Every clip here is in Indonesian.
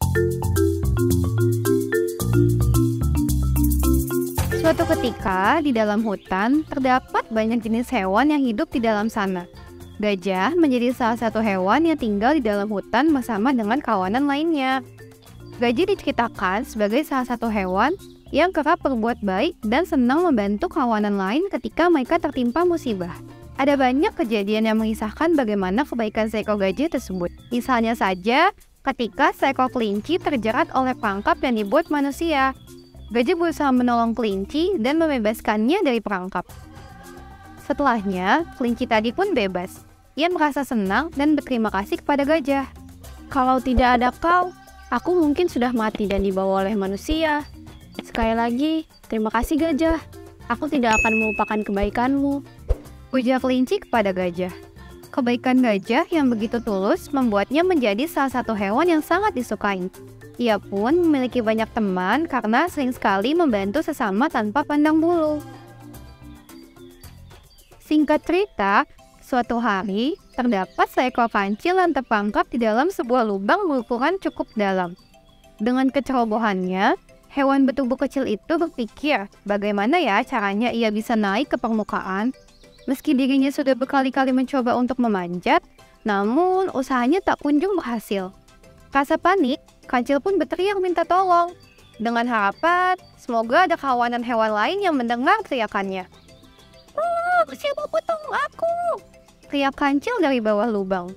Suatu ketika, di dalam hutan, terdapat banyak jenis hewan yang hidup di dalam sana. Gajah menjadi salah satu hewan yang tinggal di dalam hutan bersama dengan kawanan lainnya. Gajah diceritakan sebagai salah satu hewan yang kerap berbuat baik dan senang membantu kawanan lain ketika mereka tertimpa musibah. Ada banyak kejadian yang mengisahkan bagaimana kebaikan seekor gajah tersebut. Misalnya saja, ketika seekor kelinci terjerat oleh perangkap yang dibuat manusia. Gajah berusaha menolong kelinci dan membebaskannya dari perangkap. Setelahnya, kelinci tadi pun bebas. Ia merasa senang dan berterima kasih kepada gajah. Kalau tidak ada kau, aku mungkin sudah mati dan dibawa oleh manusia. Sekali lagi, terima kasih gajah. Aku tidak akan melupakan kebaikanmu. Ujar kelinci kepada gajah. Kebaikan gajah yang begitu tulus membuatnya menjadi salah satu hewan yang sangat disukai. Ia pun memiliki banyak teman karena sering sekali membantu sesama tanpa pandang bulu. Singkat cerita, suatu hari terdapat seekor kancil yang terperangkap di dalam sebuah lubang berukuran cukup dalam. Dengan kecerobohannya, hewan betubu kecil itu berpikir bagaimana ya caranya ia bisa naik ke permukaan. Meski dirinya sudah berkali-kali mencoba untuk memanjat, namun usahanya tak kunjung berhasil. Rasa panik, kancil pun berteriak minta tolong, dengan harapan semoga ada kawanan hewan lain yang mendengar teriakannya. Siapa pun tolong aku! Teriak kancil dari bawah lubang.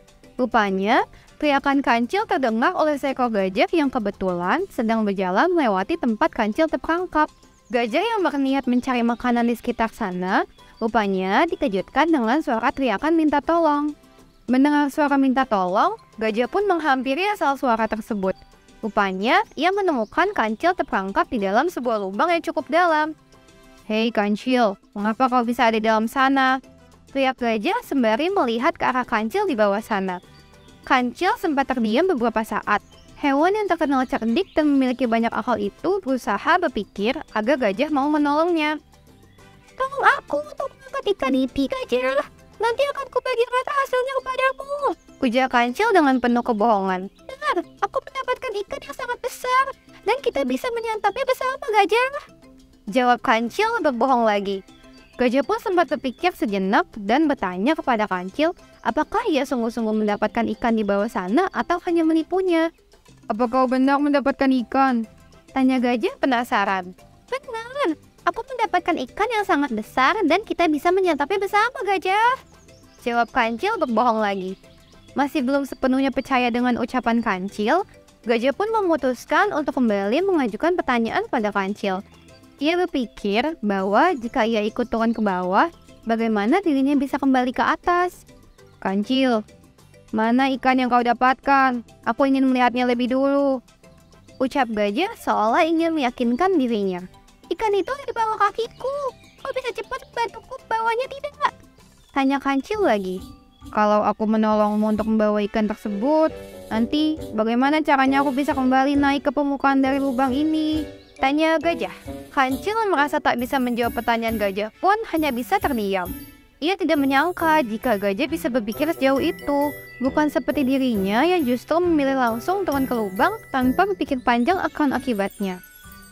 Rupanya, teriakan kancil terdengar oleh seekor gajah yang kebetulan sedang berjalan melewati tempat kancil terperangkap. Gajah yang berniat mencari makanan di sekitar sana, rupanya dikejutkan dengan suara teriakan minta tolong. Mendengar suara minta tolong, gajah pun menghampiri asal suara tersebut. Rupanya, ia menemukan kancil terperangkap di dalam sebuah lubang yang cukup dalam. Hei kancil, mengapa kau bisa ada di dalam sana? Teriak gajah sembari melihat ke arah kancil di bawah sana. Kancil sempat terdiam beberapa saat. Hewan yang terkenal cerdik dan memiliki banyak akal itu berusaha berpikir agar gajah mau menolongnya. Tolong aku untuk mengangkat ikan ini, gajah. Nanti akan kubagi rata hasilnya kepadamu, ujar kancil dengan penuh kebohongan. Dengar, aku mendapatkan ikan yang sangat besar, dan kita bisa menyantapnya bersama, gajah. Jawab kancil berbohong lagi. Gajah pun sempat berpikir sejenak dan bertanya kepada kancil, apakah ia sungguh-sungguh mendapatkan ikan di bawah sana atau hanya menipunya. Apa kau benar mendapatkan ikan? Tanya gajah penasaran. Benar, aku mendapatkan ikan yang sangat besar dan kita bisa menyantapnya bersama, gajah. Jawab kancil berbohong lagi. Masih belum sepenuhnya percaya dengan ucapan kancil, gajah pun memutuskan untuk kembali mengajukan pertanyaan pada kancil. Ia berpikir bahwa jika ia ikut turun ke bawah, bagaimana dirinya bisa kembali ke atas. Kancil, mana ikan yang kau dapatkan? Aku ingin melihatnya lebih dulu. Ucap gajah seolah ingin meyakinkan dirinya. Ikan itu di bawah kakiku. Kau bisa cepat bantuku membawanya tidak? Tanya kancil lagi. Kalau aku menolongmu untuk membawa ikan tersebut, nanti bagaimana caranya aku bisa kembali naik ke permukaan dari lubang ini? Tanya gajah. Kancil merasa tak bisa menjawab pertanyaan gajah pun hanya bisa terdiam. Ia tidak menyangka jika gajah bisa berpikir sejauh itu. Bukan seperti dirinya yang justru memilih langsung turun ke lubang tanpa berpikir panjang akan akibatnya.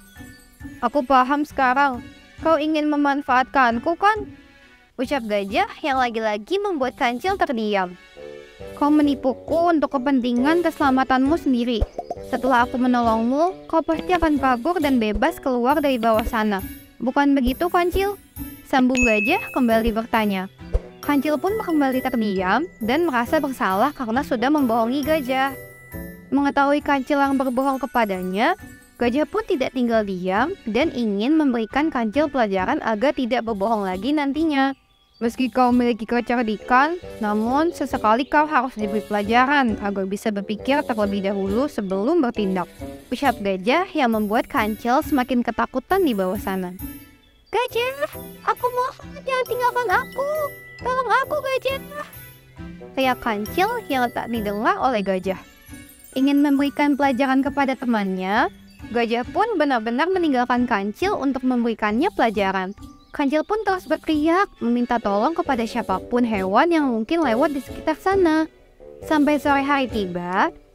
Aku paham sekarang. Kau ingin memanfaatkanku kan? Ucap gajah yang lagi-lagi membuat kancil terdiam. Kau menipuku untuk kepentingan keselamatanmu sendiri. Setelah aku menolongmu, kau pasti akan kabur dan bebas keluar dari bawah sana. Bukan begitu, kancil? Sambung gajah kembali bertanya. Kancil pun kembali terdiam dan merasa bersalah karena sudah membohongi gajah. Mengetahui kancil yang berbohong kepadanya, gajah pun tidak tinggal diam dan ingin memberikan kancil pelajaran agar tidak berbohong lagi nantinya. Meski kau memiliki kecerdikan, namun sesekali kau harus diberi pelajaran agar bisa berpikir terlebih dahulu sebelum bertindak. Ucap gajah yang membuat kancil semakin ketakutan di bawah sana. Gajah, aku mohon jangan tinggalkan aku. Tolong aku, gajah. Teriak kancil yang tak didengar oleh gajah. Ingin memberikan pelajaran kepada temannya, gajah pun benar-benar meninggalkan kancil untuk memberikannya pelajaran. Kancil pun terus berteriak, meminta tolong kepada siapapun hewan yang mungkin lewat di sekitar sana. Sampai sore hari tiba,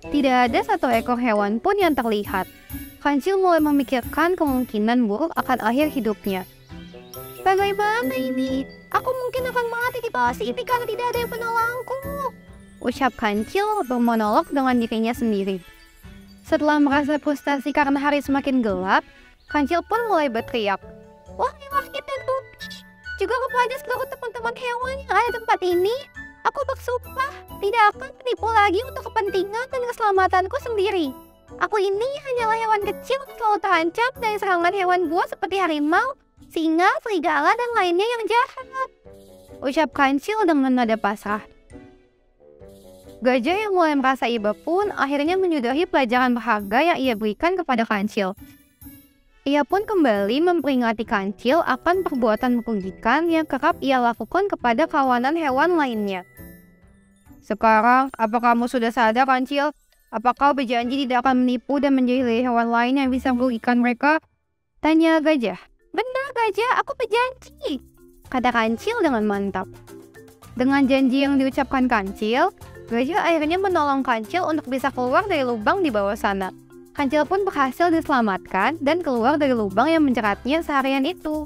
Tidak ada satu ekor hewan pun yang terlihat. Kancil mulai memikirkan kemungkinan buruk akan akhir hidupnya. Bagaimana ini? Aku mungkin akan mati di bawah sini karena tidak ada yang menolongku, ucap Kancil bermonolog dengan dirinya sendiri. Setelah merasa frustasi karena hari semakin gelap, Kancil pun mulai berteriak. Wahai rakyat dan bumi, juga kepada seluruh teman-teman hewan yang ada di tempat ini, aku bersumpah tidak akan menipu lagi untuk kepentingan dan keselamatanku sendiri. Aku ini hanyalah hewan kecil yang selalu terancam dari serangan hewan buas seperti harimau, singa, serigala, dan lainnya yang jahat, ucap Kancil dengan nada pasrah. Gajah yang mulai merasa iba pun akhirnya menyudahi pelajaran berharga yang ia berikan kepada Kancil. Ia pun kembali memperingati Kancil akan perbuatan merugikan yang kerap ia lakukan kepada kawanan hewan lainnya. Sekarang, apa kamu sudah sadar, Kancil? Apa kau berjanji tidak akan menipu dan menjahili hewan lain yang bisa merugikan mereka? Tanya gajah. Benar gajah, aku berjanji, kata Kancil dengan mantap. Dengan janji yang diucapkan Kancil, gajah akhirnya menolong Kancil untuk bisa keluar dari lubang di bawah sana. Kancil pun berhasil diselamatkan dan keluar dari lubang yang menjeratnya seharian itu.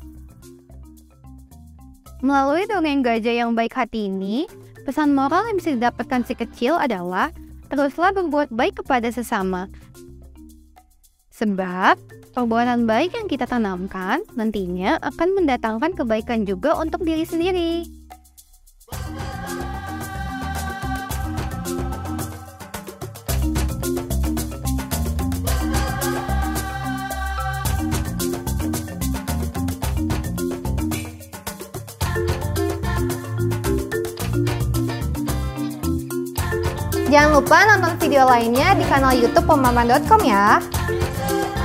Melalui dongeng gajah yang baik hati ini, pesan moral yang bisa didapatkan si kecil adalah teruslah berbuat baik kepada sesama. Sebab, perbuatan baik yang kita tanamkan nantinya akan mendatangkan kebaikan juga untuk diri sendiri. Jangan lupa nonton video lainnya di kanal YouTube pemaman.com ya.